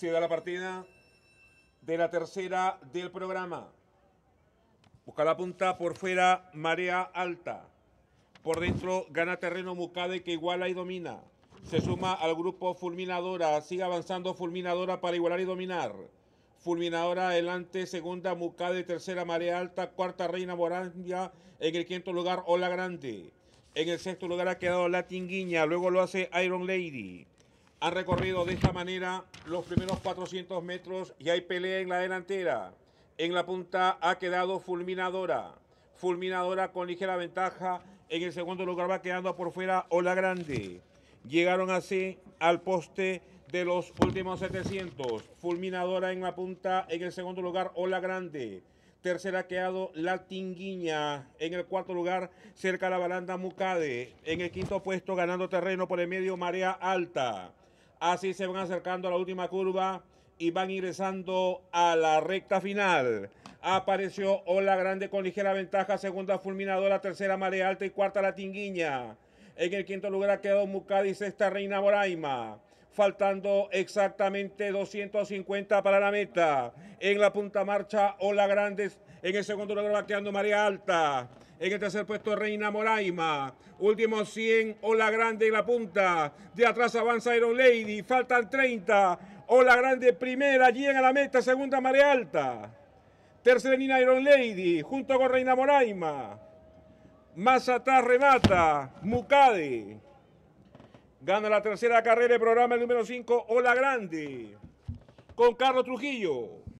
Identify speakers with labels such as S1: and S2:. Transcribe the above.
S1: Se da la partida de la tercera del programa. Busca la punta por fuera, marea alta. Por dentro gana terreno Mucade, que iguala y domina. Se suma al grupo Fulminadora. Sigue avanzando Fulminadora para igualar y dominar. Fulminadora adelante, segunda Mucade, tercera marea alta, cuarta Reina Moranja, en el quinto lugar Ola Grande. En el sexto lugar ha quedado La Tinguiña, luego lo hace Iron Lady. Han recorrido de esta manera los primeros 400 metros y hay pelea en la delantera. En la punta ha quedado Fulminadora. Fulminadora con ligera ventaja. En el segundo lugar va quedando por fuera Ola Grande. Llegaron así al poste de los últimos 700. Fulminadora en la punta. En el segundo lugar Ola Grande. Tercera ha quedado La Tinguiña. En el cuarto lugar, cerca a la baranda Mucade. En el quinto puesto, ganando terreno por el medio, Marea Alta. Así se van acercando a la última curva y van ingresando a la recta final. Apareció Ola Grande con ligera ventaja, segunda Fulminadora, tercera Marea Alta y cuarta La Tinguiña. En el quinto lugar ha quedado Mucade y sexta Reina Moraima. Faltando exactamente 250 para la meta. En la punta marcha Ola Grande. En el segundo lugar va quedando Marea Alta. En el tercer puesto Reina Moraima. Últimos 100 Ola Grande en la punta. De atrás avanza Iron Lady. Faltan 30. Ola Grande primera. Llega a la meta. Segunda Marea Alta. Tercera línea Iron Lady. Junto con Reina Moraima. Más atrás remata Mucade. Gana la tercera carrera del programa, el número 5, Ola Grande, con Carlos Trujillo.